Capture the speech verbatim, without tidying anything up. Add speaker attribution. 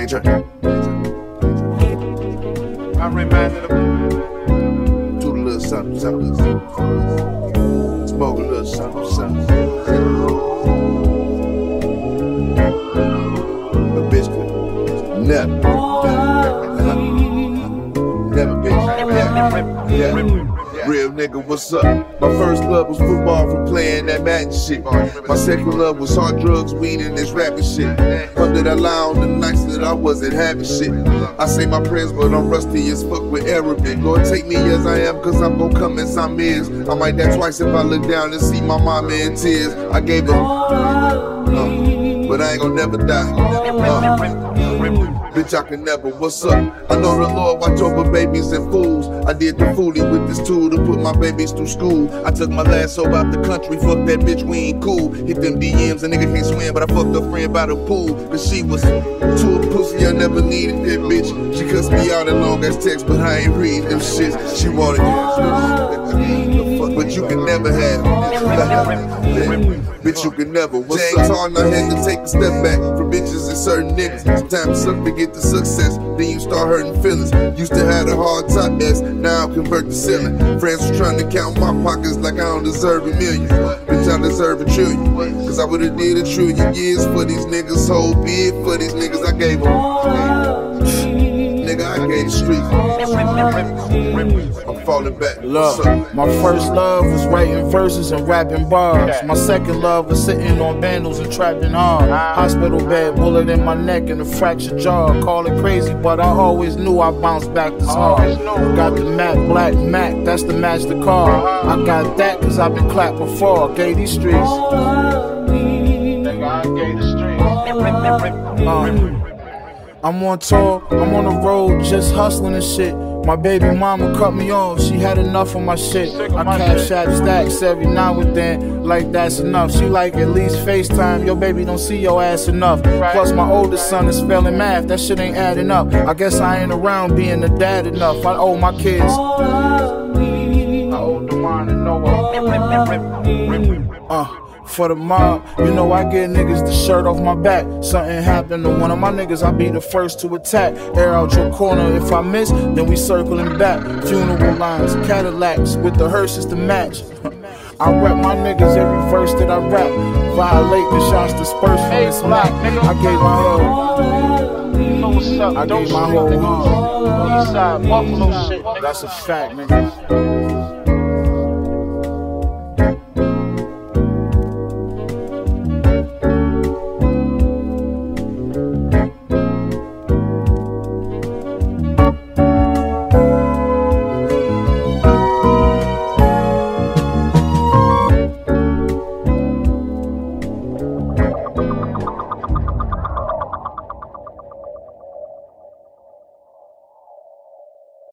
Speaker 1: Danger. I reminded him. Do a little something, something. Smoke a little something, something. A bitch could never, never bitch. Yeah. Real nigga, what's up? My first love was football from playing that Madden shit. My second love was hard drugs, weed, and this rapping shit. How did I lie on the nights that I wasn't having shit? I say my prayers, but I'm rusty as fuck with Arabic. Lord, take me as I am, cause I'm gon' come as I'm is. I might die twice if I look down and see my mama in tears. I gave her, uh, but I ain't gon' never die. Uh, Bitch, I can never, what's up? I know the Lord watch over babies and fools. I did the foolie with this tool to put my babies through school. I took my last soul out the country, fuck that bitch, we ain't cool. Hit them D Ms, a nigga can't swim, but I fucked a friend by the pool. Cause she was too a pussy, I never needed that bitch. She cussed me out in long ass text, but I ain't reading them shits. She wanted it, but you can never have. Bitch, you can never. What's up? Hard, I had to take a step back from bitches and certain niggas. Sometimes it sucks to get the success, then you start hurting feelings. Used to have a hard top S, now I convert the ceiling. Friends was trying to count my pockets like I don't deserve a million. Bitch, I deserve a trillion. Cause I would've did a trillion years for these niggas. Whole bid for these niggas, I gave them. Nigga, I gave the streets. I'm falling back.
Speaker 2: Look, my first love was writing verses and rapping bars. My second love was sitting on vandals and trapping hard. Hospital bed, bullet in my neck and a fractured jaw. Call it crazy, but I always knew I bounced back this hard. Got the Mac, Black Mac, that's the match the car. I got that cause I've been clapped before. Gave these streets. Nigga, I gave the streets. Uh, I'm on tour, I'm on the road, just hustling and shit. My baby mama cut me off, she had enough of my shit. I cash out stacks every now and then, like that's enough. She like at least FaceTime, your baby don't see your ass enough. Plus my oldest son is failing math, that shit ain't adding up. I guess I ain't around being a dad enough, I owe my kids. I owe the mine and Noah. Uh. For the mob, you know I get niggas the shirt off my back. Something happened to one of my niggas, I'll be the first to attack. Air out your corner, if I miss, then we circling back. Funeral lines, Cadillacs, with the hearses to match. I rap my niggas every verse that I rap. Violate the shots dispersed from this map. I gave my whole, I gave my whole heart. That's a fact, nigga.